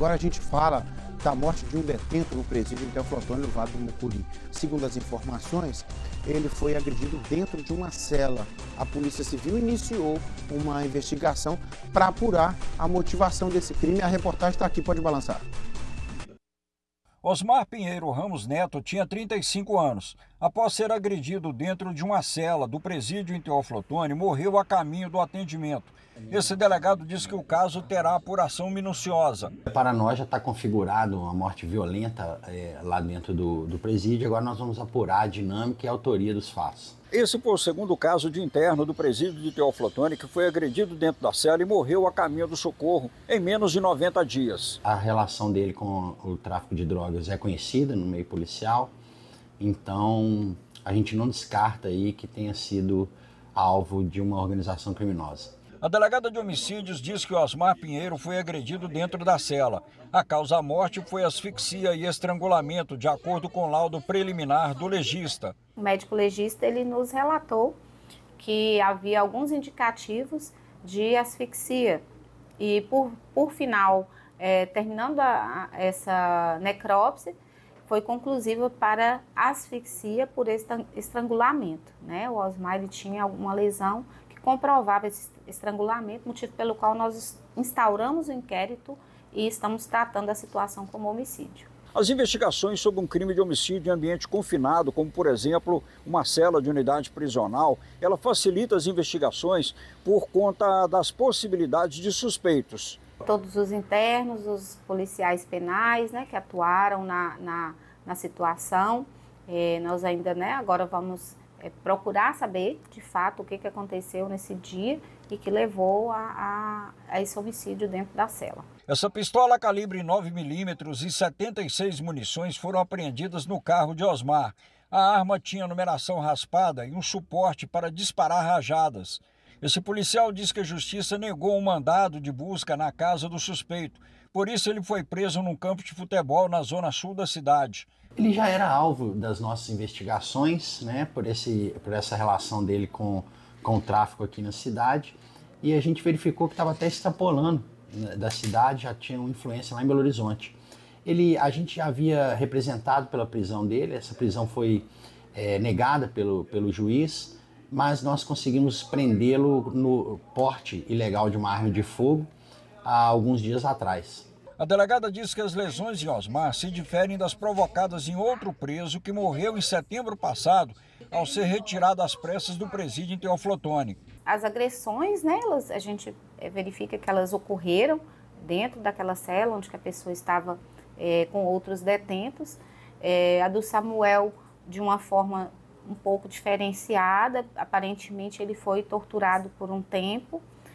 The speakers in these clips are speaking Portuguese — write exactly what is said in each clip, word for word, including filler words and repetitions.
Agora a gente fala da morte de um detento no presídio em Teoflotone, no Vale do Mucuri. Segundo as informações, ele foi agredido dentro de uma cela. A Polícia Civil iniciou uma investigação para apurar a motivação desse crime. A reportagem está aqui, pode balançar. Osmar Pinheiro Ramos Neto tinha trinta e cinco anos. Após ser agredido dentro de uma cela do presídio em Teoflotone, morreu a caminho do atendimento. Esse delegado diz que o caso terá apuração minuciosa. Para nós já está configurado uma morte violenta é, lá dentro do, do presídio. Agora nós vamos apurar a dinâmica e a autoria dos fatos. Esse foi o segundo caso de interno do presídio de Teoflotone que foi agredido dentro da cela e morreu a caminho do socorro em menos de noventa dias. A relação dele com o tráfico de drogas é conhecida no meio policial, então a gente não descarta aí que tenha sido alvo de uma organização criminosa. A delegada de homicídios diz que Osmar Pinheiro foi agredido dentro da cela. A causa da morte foi asfixia e estrangulamento, de acordo com o laudo preliminar do legista. O médico legista ele nos relatou que havia alguns indicativos de asfixia e, por, por final, é, terminando a, a, essa necrópsia, foi conclusiva para asfixia por estrangulamento, né? O Osmar ele tinha alguma lesão que comprovava esse estrangulamento, motivo pelo qual nós instauramos o inquérito e estamos tratando a situação como homicídio. As investigações sobre um crime de homicídio em ambiente confinado, como por exemplo uma cela de unidade prisional, ela facilita as investigações por conta das possibilidades de suspeitos. Todos os internos, os policiais penais, né, que atuaram na, na, na situação, é, nós ainda, né, agora vamos é, procurar saber de fato o que, que aconteceu nesse dia e que levou a, a, a esse homicídio dentro da cela. Essa pistola calibre nove milímetros e setenta e seis munições foram apreendidas no carro de Osmar. A arma tinha numeração raspada e um suporte para disparar rajadas. Esse policial diz que a justiça negou um mandado de busca na casa do suspeito. Por isso ele foi preso num campo de futebol na zona sul da cidade. Ele já era alvo das nossas investigações, né, por, esse, por essa relação dele com, com o tráfico aqui na cidade. E a gente verificou que estava até extrapolando da cidade, já tinha uma influência lá em Belo Horizonte. Ele, a gente já havia representado pela prisão dele, essa prisão foi é, negada pelo, pelo juiz, mas nós conseguimos prendê-lo no porte ilegal de uma arma de fogo há alguns dias atrás. A delegada diz que as lesões de Osmar se diferem das provocadas em outro preso que morreu em setembro passado ao ser retirado às pressas do presídio em Teoflotone. As agressões, né, elas, a gente verifica que elas ocorreram dentro daquela cela onde que a pessoa estava é, com outros detentos. É, a do Samuel, de uma forma um pouco diferenciada, aparentemente ele foi torturado por um tempo.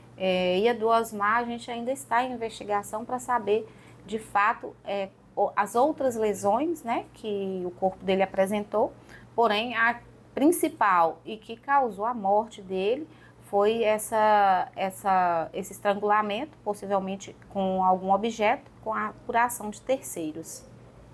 É, e a do Osmar, a gente ainda está em investigação para saber, de fato, é, as outras lesões, né, que o corpo dele apresentou, porém a principal e que causou a morte dele foi essa, essa, esse estrangulamento, possivelmente com algum objeto, com a por ação de terceiros.